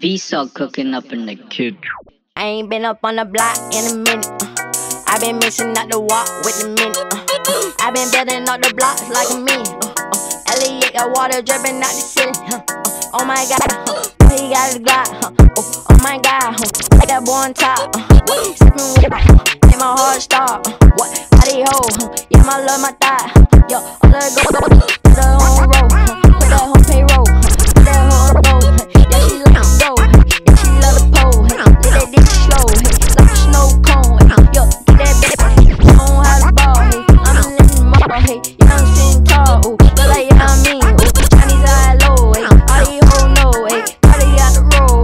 Visa cooking up in the kitchen. I ain't been up on the block in a minute. I been mixing out the walk with the minute. I been building up the blocks like a minute. Elliot got water dripping out the ceiling. Oh my god, he got his Glock. Oh my god, I got boy on top. Sippin' with and my heart stop. What? How they hold? Yeah, my love, my thigh. Yo, all that go, put her on roll. Put that home payroll. Put that home roll. Yeah, she like to go. Yeah, she love the pole. Let that dick slow. Like a snow cone. Yo, get that bitch. I don't have the ball. I'm a living model. Yeah, I'm sitting tall. Look like yeah, I mean. Chinese eye low. All these hoes know. All they got the roll.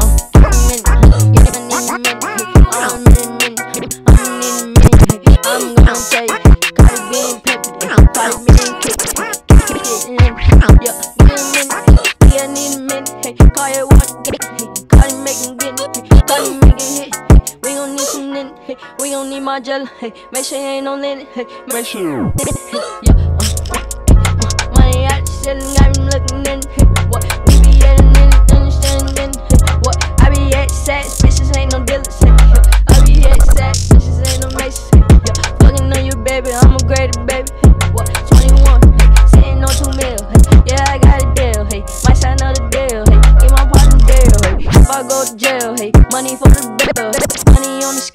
I'm gonna tell you, Carti being peppy, Carti being kicked. Yeah, give a need a minute, hey, call it what, hey, Carti making get it, Carti making hit. We gon' need some lint, hey, we gon' need my jelly, hey, make sure you ain't no lint, hey, make sure, yeah, money out the ceiling, got me looking in, hey, what, we be getting in it, understanding, hey, what, I be at sex, bitches ain't no dealers, hey, I be at sex, bitches ain't no maces, hey, yeah, fucking on you, baby, I'm a greater baby, hey, what, 21, hey, sitting on 2 mil, hey, yeah, I got a deal, hey, might sign another deal, hey, get my partner deal, hey, if I go to jail, hey, money for the bill, hey, money on the